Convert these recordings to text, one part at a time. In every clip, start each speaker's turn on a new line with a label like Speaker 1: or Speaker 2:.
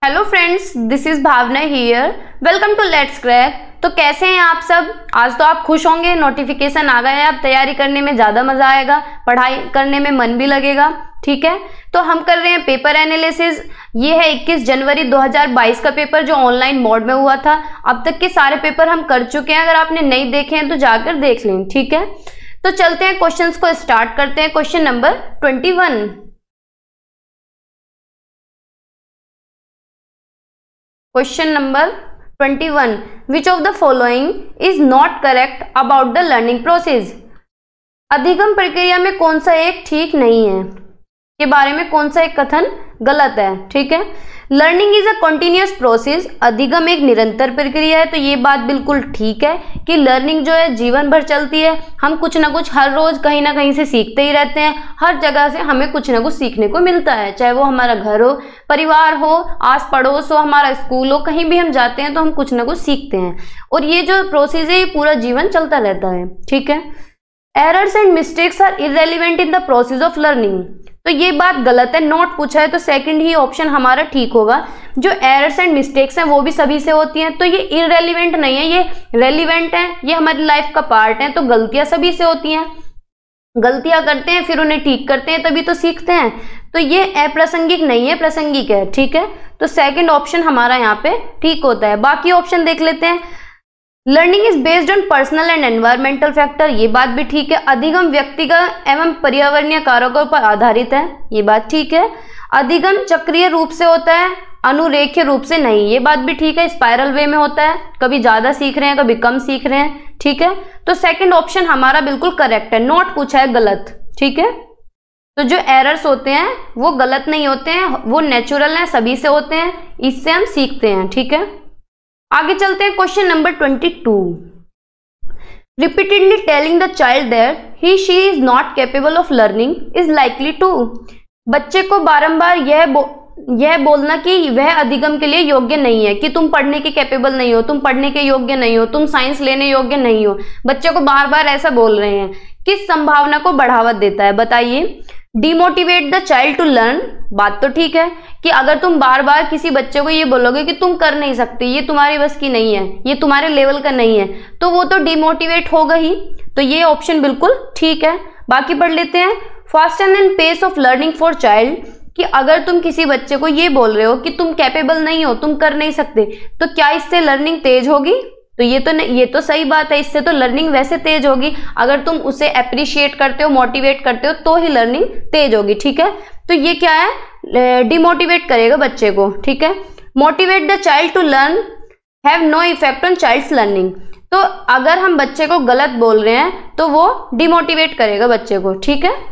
Speaker 1: Hello friends, this is Bhavna here. Welcome to Let's Crack. तो कैसे हैं आप सब? आज तो आप खुश होंगे, नोटिफिकेशन आ गया है। अब तैयारी करने में ज़्यादा मज़ा आएगा, पढ़ाई करने में मन भी लगेगा। ठीक है, तो हम कर रहे हैं पेपर एनालिसिस। ये है 21 जनवरी 2022 का पेपर जो ऑनलाइन मोड में हुआ था। अब तक के सारे पेपर हम कर चुके हैं। अगर आपने नहीं देखे हैं तो जाकर देख लें। ठीक है, तो चलते हैं क्वेश्चंस को स्टार्ट करते हैं। Question number 21। Question number 21, which of the following is not correct about the learning process. अधिगम प्रक्रिया में कौन सा एक ठीक नहीं है, के बारे में कौन सा एक कथन गलत है। ठीक है, learning is a continuous process. अधिगम एक निरंतर प्रक्रिया है। तो ये बात बिल्कुल ठीक है कि लर्निंग जो है जीवन भर चलती है। हम कुछ ना कुछ हर रोज कहीं ना कहीं से सीखते ही रहते हैं। हर जगह से हमें कुछ ना कुछ सीखने को मिलता है, चाहे वो हमारा घर हो, परिवार हो, आस पड़ोस हो, हमारा स्कूल हो, कहीं भी हम जाते हैं तो हम कुछ ना कुछ सीखते हैं। और ये जो प्रोसेस है ये पूरा जीवन चलता रहता है। ठीक है, errors and mistakes are irrelevant in the process of learning. तो ये बात गलत है। नोट पूछा है तो सेकंड ही ऑप्शन हमारा ठीक होगा। जो एरर्स एंड मिस्टेक्स हैं वो भी सभी से होती हैं, तो ये इररेलेवेंट नहीं है, ये रेलिवेंट है, ये हमारी लाइफ का पार्ट है। तो गलतियां सभी से होती हैं, गलतियां करते हैं फिर उन्हें ठीक करते हैं, तभी तो सीखते हैं। तो ये अप्रासंगिक नहीं है, प्रासंगिक है। ठीक है, तो सेकंड ऑप्शन हमारा यहाँ पे ठीक होता है। बाकी ऑप्शन देख लेते हैं। Learning is based on personal and environmental factor, ये बात भी ठीक है। अधिगम व्यक्तिगत एवं पर्यावरणीय कारकों पर आधारित है, ये बात ठीक है। अधिगम चक्रीय रूप से होता है, अनुरेखीय रूप से नहीं, ये बात भी ठीक है। स्पाइरल वे में होता है, कभी ज्यादा सीख रहे हैं कभी कम सीख रहे हैं। ठीक है, तो सेकंड ऑप्शन हमारा बिल्कुल करेक्ट है। नॉट पूछा है गलत। ठीक है, तो जो एरर्स होते हैं वो गलत नहीं होते हैं, वो नेचुरल हैं, सभी से होते हैं, इससे हम सीखते हैं। ठीक है, आगे चलते हैं। Question number 22, repeatedly telling the child that he she is not capable of learning is likely to. बच्चे को बारंबार यह बोलना कि वह अधिगम के लिए योग्य नहीं है, कि तुम पढ़ने के कैपेबल नहीं हो, तुम पढ़ने के योग्य नहीं हो, तुम साइंस लेने योग्य नहीं हो। बच्चे को बार बार ऐसा बोल रहे हैं, किस संभावना को बढ़ावा देता है बताइए। Demotivate the child to learn, बात तो ठीक है कि अगर तुम बार बार किसी बच्चे को ये बोलोगे कि तुम कर नहीं सकते, ये तुम्हारी बस की नहीं है, ये तुम्हारे लेवल का नहीं है, तो वो तो डिमोटिवेट होगा ही। तो ये ऑप्शन बिल्कुल ठीक है। बाकी पढ़ लेते हैं। Faster than pace of learning for child, कि अगर तुम किसी बच्चे को ये बोल रहे हो कि तुम कैपेबल नहीं हो, तुम कर नहीं सकते, तो क्या इससे लर्निंग तेज होगी? तो ये तो सही बात है, इससे तो लर्निंग वैसे तेज होगी। अगर तुम उसे अप्रिशिएट करते हो, मोटिवेट करते हो, तो ही लर्निंग तेज होगी। ठीक है, तो ये क्या है, डिमोटिवेट करेगा बच्चे को। ठीक है, motivate the child to learn have no effect on child's learning. तो अगर हम बच्चे को गलत बोल रहे हैं तो वो डिमोटिवेट करेगा बच्चे को। ठीक है,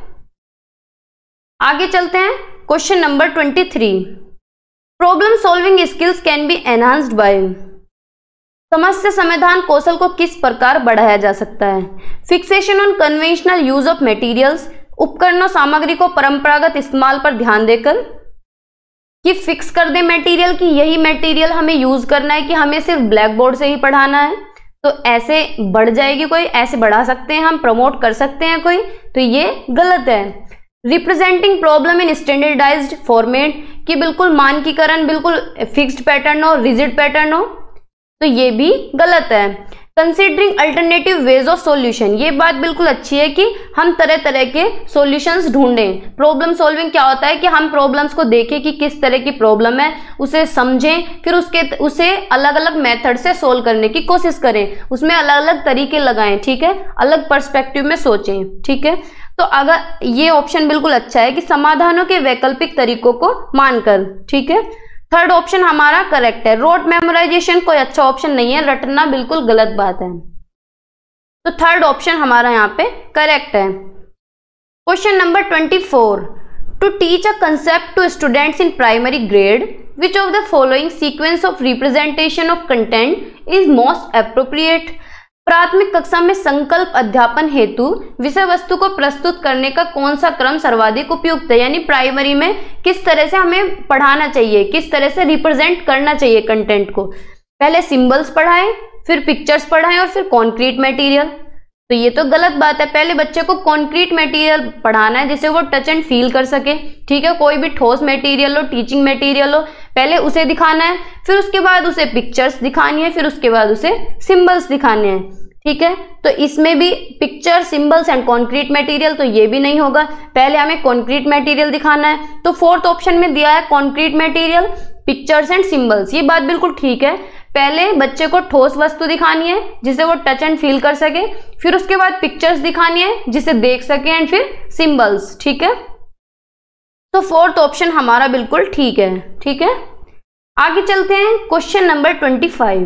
Speaker 1: आगे चलते हैं। Question number 23, problem solving skills can be enhanced by. समस्या समाधान कौशल को किस प्रकार बढ़ाया जा सकता है। Fixation on conventional use of materials, उपकरणों सामग्री को परंपरागत इस्तेमाल पर ध्यान देकर, कि फिक्स कर दे मटेरियल की यही मटेरियल हमें यूज करना है, कि हमें सिर्फ ब्लैक बोर्ड से ही पढ़ाना है, तो ऐसे बढ़ जाएगी कोई, ऐसे बढ़ा सकते हैं हम, प्रमोट कर सकते हैं कोई, तो ये गलत है। Representing problem in standardized format, कि बिल्कुल मानकीकरण, बिल्कुल फिक्स्ड पैटर्न हो, रिजिड पैटर्न हो, तो ये भी गलत है। Considering alternative ways of solution, ये बात बिल्कुल अच्छी है कि हम तरह तरह के सॉल्यूशंस ढूंढें। प्रॉब्लम सॉल्विंग क्या होता है कि हम प्रॉब्लम्स को देखें कि किस तरह की प्रॉब्लम है, उसे समझें, फिर उसे अलग अलग मेथड से सोल्व करने की कोशिश करें, उसमें अलग अलग तरीके लगाएं। ठीक है, अलग पर्सपेक्टिव में सोचें। ठीक है, तो अगर ये ऑप्शन बिल्कुल अच्छा है कि समाधानों के वैकल्पिक तरीकों को मानकर। ठीक है, थर्ड ऑप्शन हमारा करेक्ट है। रोट मेमोराइजेशन कोई अच्छा ऑप्शन नहीं है, रटना बिल्कुल गलत बात है, तो थर्ड ऑप्शन हमारा यहाँ पे करेक्ट है। Question number 24, to teach a concept to students in primary grade, which of the following sequence of representation of content is most appropriate. प्राथमिक कक्षा में संकल्प अध्यापन हेतु विषय वस्तु को प्रस्तुत करने का कौन सा क्रम सर्वाधिक उपयुक्त है, यानी प्राइमरी में किस तरह से हमें पढ़ाना चाहिए, किस तरह से रिप्रेजेंट करना चाहिए कंटेंट को। पहले सिंबल्स पढ़ाएं, फिर पिक्चर्स पढ़ाएं और फिर कॉन्क्रीट मटेरियल। तो ये तो गलत बात है। पहले बच्चे को कॉन्क्रीट मटेरियल पढ़ाना है जिसे वो टच एंड फील कर सके, ठीक है। कोई भी ठोस मटेरियल हो, टीचिंग मटेरियल हो, पहले उसे दिखाना है, फिर उसके बाद उसे पिक्चर्स दिखानी है, फिर उसके बाद उसे सिंबल्स दिखाने हैं, ठीक है। तो इसमें भी picture, symbols and concrete material, तो ये भी नहीं होगा। पहले हमें कॉन्क्रीट मटेरियल दिखाना है, तो फोर्थ ऑप्शन में दिया है concrete material, pictures and symbols. ये बात बिल्कुल ठीक है। पहले बच्चे को ठोस वस्तु दिखानी है जिसे वो टच एंड फील कर सके, फिर उसके बाद पिक्चर्स दिखानी है जिसे देख सके, एंड फिर सिंबल्स, ठीक है। तो फोर्थ ऑप्शन हमारा बिल्कुल ठीक है, ठीक है। आगे चलते हैं, question number 25।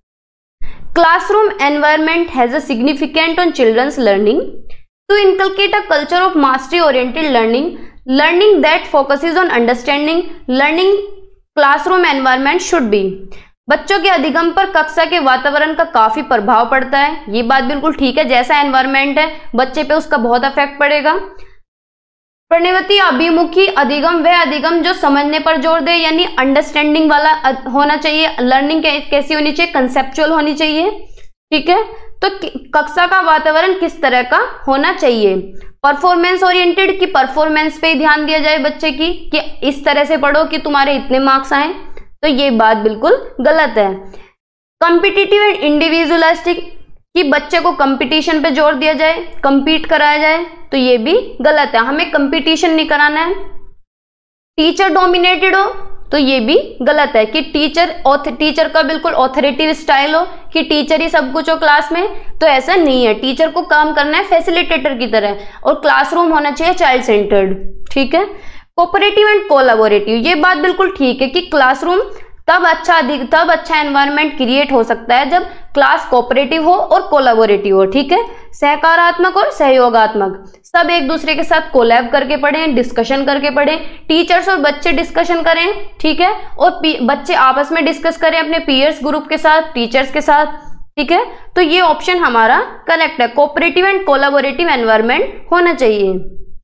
Speaker 1: Classroom environment has a significant on children's learning to inculcate a culture of mastery oriented learning, learning that focuses on understanding, learning classroom environment should be. बच्चों के अधिगम पर कक्षा के वातावरण का काफी प्रभाव पड़ता है। ये बात बिल्कुल ठीक है। जैसा एनवायरनमेंट है बच्चे पे उसका बहुत इफेक्ट पड़ेगा। प्रणवती अभिमुखी अधिगम वह अधिगम जो समझने पर जोर दे, यानी अंडरस्टैंडिंग वाला होना चाहिए। लर्निंग कैसी होनी चाहिए? कंसेप्चुअल होनी चाहिए, ठीक है। तो कक्षा का वातावरण किस तरह का होना चाहिए? परफॉर्मेंस ओरिएंटेड, की परफॉर्मेंस पे ध्यान दिया जाए बच्चे की, कि इस तरह से पढ़ो कि तुम्हारे इतने मार्क्स आए, तो ये बात बिल्कुल गलत है। कॉम्पिटिटिव एंड इंडिविजुअलिस्टिक, कि बच्चे को कंपटीशन पे जोर दिया जाए, compete कराया जाए, तो ये भी गलत है। हमें कंपटीशन नहीं कराना है। टीचर डोमिनेटेड हो, तो ये भी गलत है, कि टीचर का बिल्कुल ऑथोरिटी स्टाइल हो, कि टीचर ही सब कुछ हो क्लास में, तो ऐसा नहीं है। टीचर को काम करना है फैसिलिटेटर की तरह, और क्लासरूम होना चाहिए चाइल्ड सेंटर्ड, ठीक है। कोऑपरेटिव एंड कोलैबोरेटिव, ये बात बिल्कुल ठीक है कि क्लासरूम तब अच्छा एनवायरनमेंट क्रिएट हो सकता है जब क्लास कोऑपरेटिव हो और कोलैबोरेटिव हो, ठीक है। सहकारात्मक और सहयोगात्मक, सब एक दूसरे के साथ कोलैब करके पढ़ें, डिस्कशन करके पढ़ें, टीचर्स और बच्चे डिस्कशन करें, ठीक है, और बच्चे आपस में डिस्कस करें अपने पीयर्स ग्रुप के साथ, टीचर्स के साथ, ठीक है। तो ये ऑप्शन हमारा करेक्ट है। कोऑपरेटिव एंड कोलैबोरेटिव एनवायरनमेंट होना चाहिए।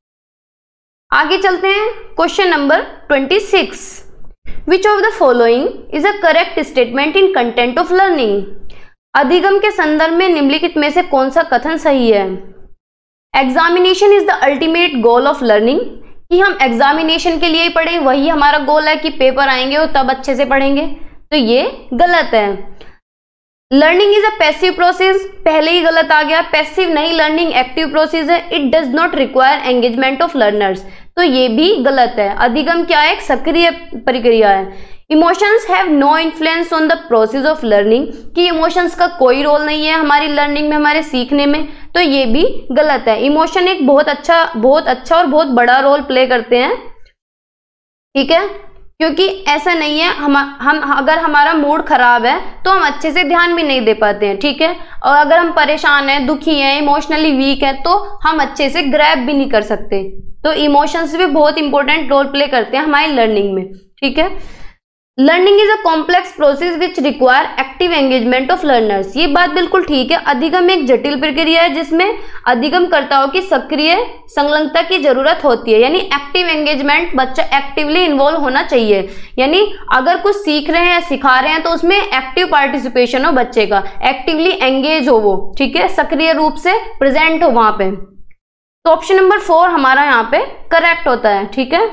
Speaker 1: आगे चलते हैं, question number 26। Which of the following is a correct statement in content of learning? अधिगम के संदर्भ में निम्नलिखित में से कौन सा कथन सही है? Examination is the ultimate goal of learning, कि हम एग्जामिनेशन के लिए ही पढ़ें, वही हमारा गोल है, कि पेपर आएंगे और तब अच्छे से पढ़ेंगे, तो ये गलत है। Learning is a passive process, पहले ही गलत आ गया। पैसिव नहीं, लर्निंग एक्टिव प्रोसेस है। It does not require engagement of learners, तो ये भी गलत है। अधिगम क्या है? एक सक्रिय प्रक्रिया है। Emotions have no influence on the process of learning, कि इमोशंस का कोई रोल नहीं है हमारी लर्निंग में, हमारे सीखने में, तो ये भी गलत है। इमोशन एक बहुत अच्छा और बहुत बड़ा रोल प्ले करते हैं, ठीक है, क्योंकि ऐसा नहीं है हम अगर हमारा मूड खराब है तो हम अच्छे से ध्यान भी नहीं दे पाते हैं, ठीक है। और अगर हम परेशान हैं, दुखी हैं, इमोशनली वीक हैं, तो हम अच्छे से ग्रैब भी नहीं कर सकते। तो इमोशंस भी बहुत इंपॉर्टेंट रोल प्ले करते हैं हमारी लर्निंग में, ठीक है। Learning is a complex process which require active engagement of learners, ये बात बिल्कुल ठीक है। अधिगम एक जटिल प्रक्रिया है जिसमें अधिगमकर्ताओं की सक्रिय संलग्नता की जरूरत होती है, यानी एक्टिव एंगेजमेंट, बच्चा एक्टिवली इन्वॉल्व होना चाहिए। यानी अगर कुछ सीख रहे हैं, सिखा रहे हैं, तो उसमें एक्टिव पार्टिसिपेशन हो बच्चे का, एक्टिवली एंगेज हो वो, ठीक है, सक्रिय रूप से प्रेजेंट हो वहां पे। तो ऑप्शन नंबर 4 हमारा यहाँ पे करेक्ट होता है, ठीक है।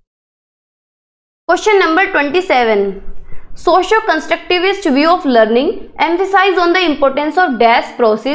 Speaker 1: Question number 27. Socio-constructivist view of learning emphasize on the importance of dash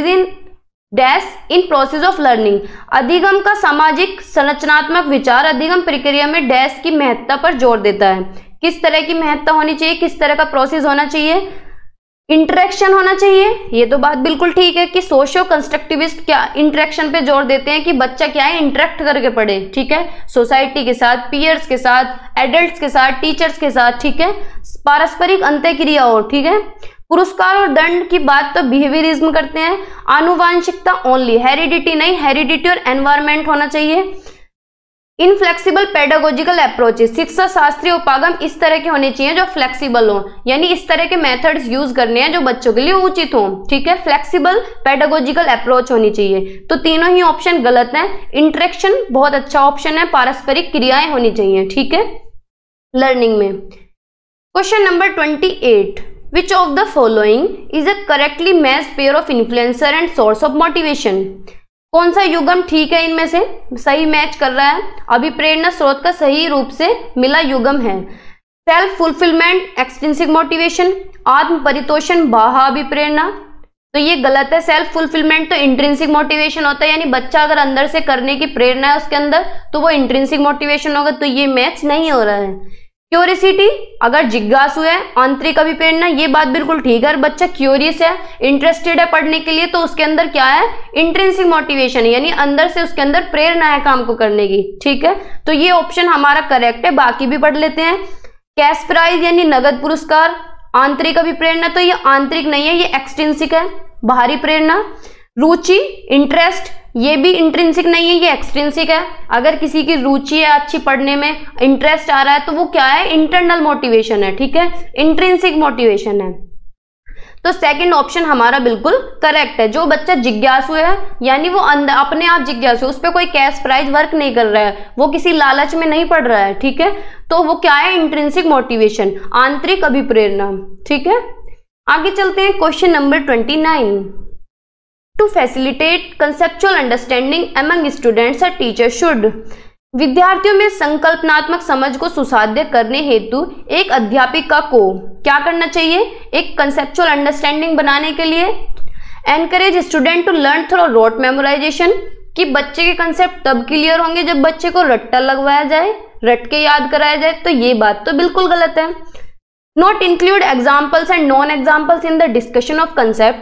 Speaker 1: in process of learning. अधिगम का सामाजिक संरचनात्मक विचार अधिगम प्रक्रिया में डैश की महत्ता पर जोर देता है। किस तरह की महत्ता होनी चाहिए, किस तरह का प्रोसेस होना चाहिए? इंटरेक्शन होना चाहिए, ये तो बात बिल्कुल ठीक है कि सोशियो कंस्ट्रक्टिविस्ट क्या इंटरेक्शन पे जोर देते हैं कि बच्चा क्या है, इंटरेक्ट करके पढ़े, ठीक है, सोसाइटी के साथ, पीयर्स के साथ, एडल्ट्स के साथ, टीचर्स के साथ, ठीक है, पारस्परिक अंतःक्रिया हो, ठीक है। पुरस्कार और दंड की बात तो बिहेवियरिज्म करते हैं। आनुवांशिकता ओनली, हेरिडिटी नहीं, हेरिडिटी और एनवायरमेंट होना चाहिए। इनफ्लेक्सिबल पेडागोजिकल अप्रोचेस, शिक्षा शास्त्रीय उपागम इस तरह के होने चाहिए जो फ्लेक्सिबल हो, यानी इस तरह के मेथड्स यूज करने हैं जो बच्चों के लिए उचित हो, ठीक है। फ्लेक्सिबल पेडागोजिकल अप्रोच होनी चाहिए। तो तीनों ही ऑप्शन गलत हैं। इंटरेक्शन बहुत अच्छा ऑप्शन है, पारस्परिक क्रियाएं होनी चाहिए, ठीक है, लर्निंग में। Question number 28। Which of the following is a correctly matched pair of influencer and source of motivation? कौन सा युग्म ठीक है इनमें से, सही मैच कर रहा है, अभिप्रेरणा स्रोत का सही रूप से मिला युग्म है? सेल्फ फुलफिलमेंट एक्सट्रिंसिक मोटिवेशन, आत्म परितोषण बाह्य अभिप्रेरणा, तो ये गलत है। सेल्फ फुलफिलमेंट तो इंट्रिंसिक मोटिवेशन होता है, यानी बच्चा अगर अंदर से करने की प्रेरणा है उसके अंदर तो वो इंट्रिंसिक मोटिवेशन होगा, तो ये मैच नहीं हो रहा है। क्यूरियसिटी, अगर जिज्ञासु है, आंतरिक अभिप्रेरणा, ये बात बिल्कुल ठीक है। बच्चा क्यूरियस है, इंटरेस्टेड है पढ़ने के लिए, तो उसके अंदर क्या है, इंट्रिंसिक मोटिवेशन है, यानी अंदर से उसके अंदर प्रेरणा है काम को करने की। ठीक है, तो ये ऑप्शन हमारा करेक्ट है। बाकी भी पढ़ लेते हैं। कैश प्राइज यानी नगद पुरस्कार, आंतरिक अभिप्रेरणा, तो ये आंतरिक नहीं है, ये एक्सट्रिंसिक है, बाहरी प्रेरणा। रुचि, इंटरेस्ट, ये भी इंट्रिंसिक नहीं है, ये एक्सट्रिंसिक है। अगर किसी की रुचि है अच्छी पढ़ने में, इंटरेस्ट आ रहा है, तो वो क्या है, इंटरनल मोटिवेशन है। ठीक है, इंट्रिंसिक मोटिवेशन है। तो सेकंड ऑप्शन हमारा बिल्कुल करेक्ट है। जो बच्चा जिज्ञासु है, यानी वो अंदर अपने आप जिज्ञासु, उस पर कोई कैश प्राइज वर्क नहीं कर रहा है, वो किसी लालच में नहीं पड़ रहा है। ठीक है, तो वो क्या है, इंट्रिंसिक मोटिवेशन, आंतरिक अभिप्रेरणा। ठीक है, आगे चलते हैं। Question number 29। To facilitate conceptual understanding among students, a teacher should, विद्यार्थियों में संकल्पनात्मक समझ को सुसाध्य करने हेतु एक अध्यापिका को क्या करना चाहिए, एक कंसेप्चुअल अंडरस्टैंडिंग बनाने के लिए encourage student to learn through rote memorization, कि बच्चे के कंसेप्ट तब क्लियर होंगे जब बच्चे को रट्टा लगवाया जाए, रट के याद कराया जाए, तो ये बात तो बिल्कुल गलत है। Not include examples and non examples in the discussion of concept,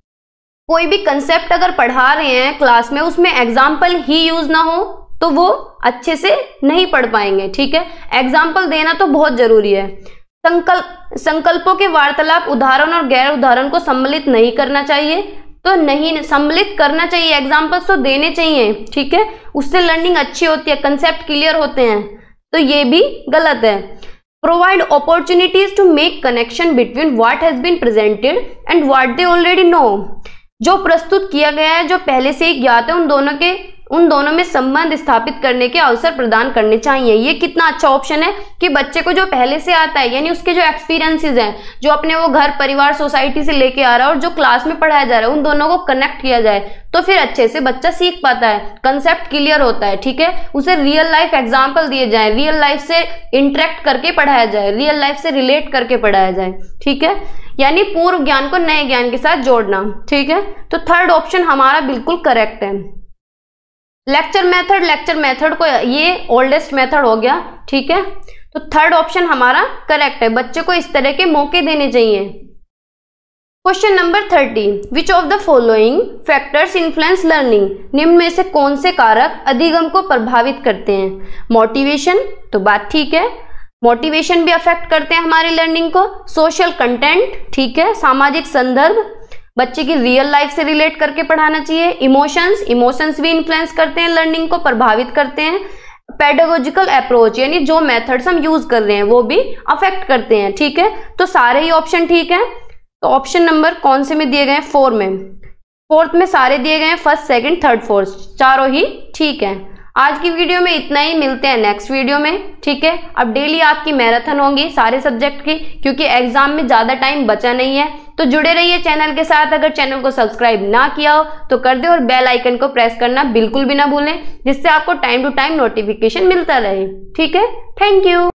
Speaker 1: कोई भी कंसेप्ट अगर पढ़ा रहे हैं क्लास में, उसमें एग्जाम्पल ही यूज ना हो तो वो अच्छे से नहीं पढ़ पाएंगे। ठीक है, एग्जाम्पल देना तो बहुत जरूरी है। संकल्पों के वार्तालाप उदाहरण और गैर उदाहरण को सम्मिलित नहीं करना चाहिए, तो नहीं सम्मिलित करना चाहिए, एग्जाम्पल्स तो देने चाहिए। ठीक है, उससे लर्निंग अच्छी होती है, कंसेप्ट क्लियर होते हैं, तो ये भी गलत है। Provide opportunities to make connection between what has been presented and what they already know, जो प्रस्तुत किया गया है, जो पहले से ही ज्ञात है, उन दोनों में संबंध स्थापित करने के अवसर प्रदान करने चाहिए। ये कितना अच्छा ऑप्शन है कि बच्चे को जो पहले से आता है, यानी उसके जो एक्सपीरियंसेस हैं, जो अपने वो घर परिवार सोसाइटी से लेके आ रहा है और जो क्लास में पढ़ाया जा रहा है, उन दोनों को कनेक्ट किया जाए तो फिर अच्छे से बच्चा सीख पाता है, कंसेप्ट क्लियर होता है। ठीक है, उसे रियल लाइफ एग्जाम्पल दिए जाए, रियल लाइफ से इंटरेक्ट करके पढ़ाया जाए, रियल लाइफ से रिलेट करके पढ़ाया जाए। ठीक है, यानी पूर्व ज्ञान को नए ज्ञान के साथ जोड़ना। ठीक है, तो थर्ड ऑप्शन हमारा बिल्कुल करेक्ट है। लेक्चर मेथड को ये ओल्डेस्ट मेथड हो गया। ठीक है, तो थर्ड ऑप्शन हमारा करेक्ट है, बच्चे को इस तरह के मौके देने चाहिए। Question number 30, which of the following factors influence learning, निम्न में से कौन से कारक अधिगम को प्रभावित करते हैं? मोटिवेशन, तो बात ठीक है, मोटिवेशन भी अफेक्ट करते हैं हमारी लर्निंग को। सोशल कंटेंट, ठीक है, सामाजिक संदर्भ, बच्चे की रियल लाइफ से रिलेट करके पढ़ाना चाहिए। इमोशंस भी इन्फ्लुएंस करते हैं, लर्निंग को प्रभावित करते हैं। पेडागोजिकल अप्रोच, यानी जो मेथड्स हम यूज कर रहे हैं वो भी अफेक्ट करते हैं। ठीक है, तो सारे ही ऑप्शन ठीक है। तो ऑप्शन नंबर कौन से में दिए गए हैं? 4 में, फोर्थ में सारे दिए गए हैं, फर्स्ट सेकंड थर्ड फोर्थ, चारों ही ठीक है। आज की वीडियो में इतना ही, मिलते हैं नेक्स्ट वीडियो में। ठीक है, अब डेली आपकी मैराथन होंगी सारे सब्जेक्ट की, क्योंकि एग्जाम में ज्यादा टाइम बचा नहीं है। तो जुड़े रहिए चैनल के साथ। अगर चैनल को सब्सक्राइब ना किया हो तो कर दे और बेल आइकन को प्रेस करना बिल्कुल भी ना भूलें, जिससे आपको टाइम टू टाइम नोटिफिकेशन मिलता रहे। ठीक है, थैंक यू।